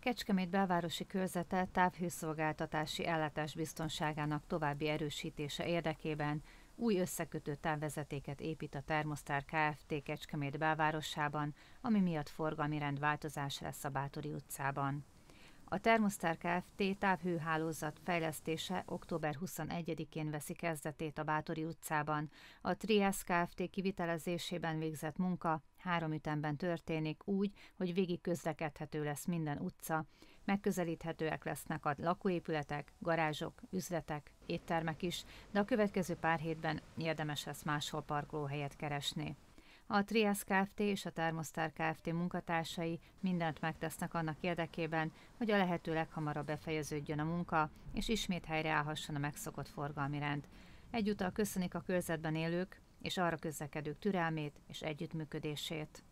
Kecskemét belvárosi körzete távhőszolgáltatási ellátás biztonságának további erősítése érdekében új összekötő távvezetéket épít a Thermostar Kft. Kecskemét belvárosában, ami miatt forgalmi rendváltozás lesz a Báthory utcában. A Thermostar Kft. Távhőhálózat fejlesztése október 21-én veszi kezdetét a Báthory utcában. A Trias Kft. Kivitelezésében végzett munka 3 ütemben történik úgy, hogy végig közlekedhető lesz minden utca, megközelíthetőek lesznek a lakóépületek, garázsok, üzletek, éttermek is, de a következő pár hétben érdemes lesz máshol parkolóhelyet keresni. A Trias Kft. És a Thermostar Kft. Munkatársai mindent megtesznek annak érdekében, hogy a lehető leghamarabb befejeződjön a munka, és ismét helyreállhasson a megszokott forgalmi rend. Egyúttal köszönik a körzetben élők és arra közlekedők türelmét és együttműködését.